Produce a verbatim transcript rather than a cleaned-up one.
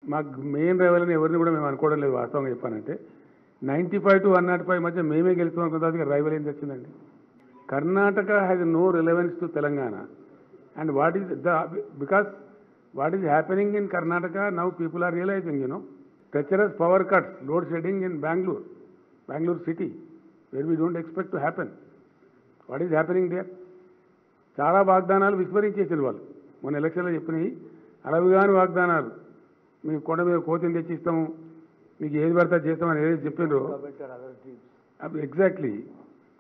మాకు మెయిన్ రైవల్ని ఎవరిని కూడా మేము అనుకోవడం లేదు. వాస్తవంగా చెప్పానంటే ninety five to one nought five మధ్య మేమే గెలుస్తాం అనుకున్న రైవల్ ఏం వచ్చిందండి. Karnataka has no relevance to Telangana and what is the because what is happening in Karnataka now people are realizing, you know, treacherous power cuts, load shedding in Bangalore, Bangalore city, where we don't expect to happen. What is happening there? చాలా వాగ్దానాలు విస్మరించేసారు వాళ్ళు. మొన్న ఎలక్షన్లో చెప్పినాయి అరవగాని వాగ్దానాలు, మీకు కొండ మీద కోతిని తెచ్చిస్తాము, మీకు ఏది పడితే చేస్తామని ఏదైతే చెప్పినారో ఎగ్జాక్ట్లీ